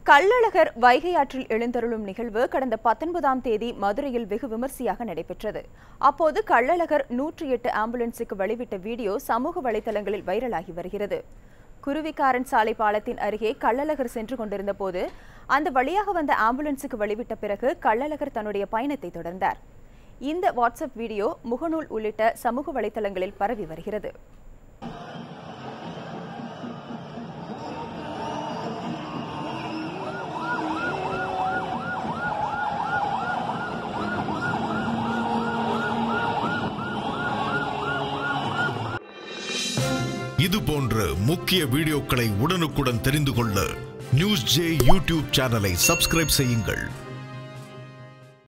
கள்ளழகர் வைகை ஆற்றில் எழுந்தருளும் நிகழ்வு கடந்த 19ஆம் தேதி மதுரையில் வெகு விமர்சையாக நடைபெற்றது. அப்போது கள்ளழகர் 108 ஆம்புலன்ஸுக்கு வழிவிட்ட வீடியோ சமூக வலைதளங்களில் வைரலாகி வருகிறது. குருவிக்காரன் சாலை பாலத்தின் அருகே கள்ளழகர் சென்று கொண்டிருந்த போது அந்த வழியாக வந்த ஆம்புலன்ஸுக்கு வழிவிட்ட பிறகு கள்ளழகர் தன்னுடைய பயணத்தை தொடர்ந்தார். இந்த வாட்ஸ்அப் வீடியோ முகநூல் உள்ளிட்ட சமூக வலைதளங்களில் பரவி வருகிறது. இது போன்ற முக்கிய வீடியோக்களை உடனுக்குடன் தெரிந்து கொள்ள நியூஸ் ஜே யூடியூப் சேனலை சப்ஸ்கிரைப் செய்யுங்கள்.